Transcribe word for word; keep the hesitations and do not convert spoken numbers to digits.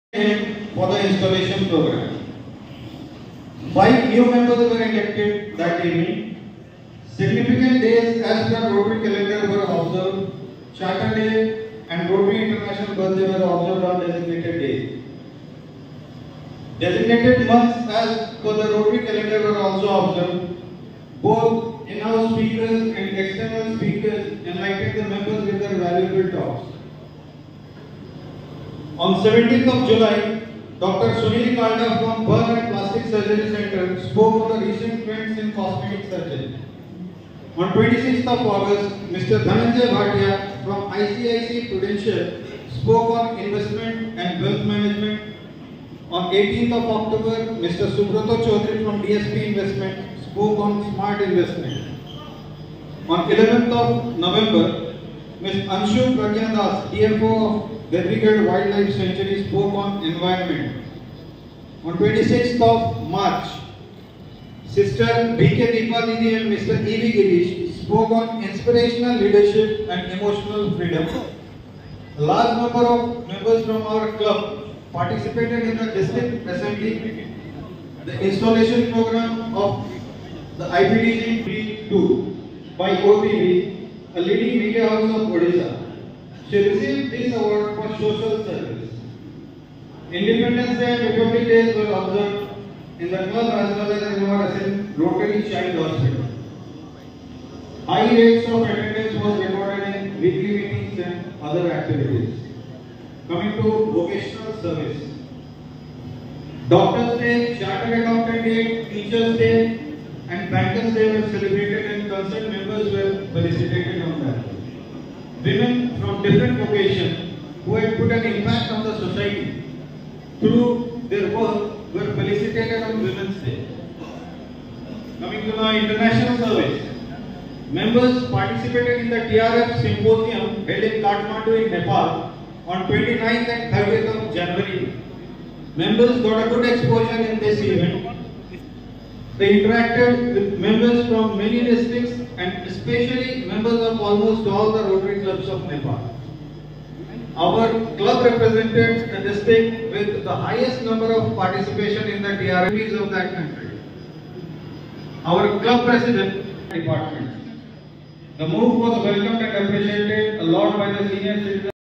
for the installation program. Five new members were elected that evening. Significant days as per Rotary calendar were observed. Charter Day and Rotary International Birthday were observed on designated days. Designated months as per the Rotary calendar were also observed. Both in-house speakers and external speakers enlightened the members with their valuable talks. On seventeenth of July, Doctor Sunil Kalda from Burn and Plastic Surgery Center spoke on the recent trends in cosmetic surgery. On twenty-sixth of August, Mister Dhananjay Bhatia from I C I C Prudential spoke on investment and wealth management. On eighteenth of October, Mister Subrato Chaudhary from D S P Investment spoke on smart investment. On eleventh of November, Miz Anshu Pragyadas, D F O of Devrigarh Wildlife Sanctuary, spoke on environment. On twenty-sixth of March, Sister B K Deepa Didi and Mister E V Girish spoke on inspirational leadership and emotional freedom. A large number of members from our club participated in the district assembly, the installation program of the I P D G P two by O T V, a leading media house of Odisha. She received this award for social service. Independence Day and Republic Days were observed in the club as well as in our Rotary Child Hospital. High rates of attendance was recorded in weekly meetings and other activities. Coming to vocational service. Doctors Day, Chartered Accountant Day, Teachers Day and Bankers Day were celebrated and concerned members were felicitated on that. Women from different vocations who had put an impact on the society through their work were felicitated on Women's Day. Coming to now international service. Members participated in the T R F symposium held in Kathmandu in Nepal on twenty-ninth and thirtieth of January. Members got a good exposure in this event. They interacted with members from many districts and especially members of almost all the Rotary clubs of Nepal. Our club represented the district with the highest number of participation in the T R Fs of that country. Our club president department. The move was welcomed and appreciated a lot by the senior citizens.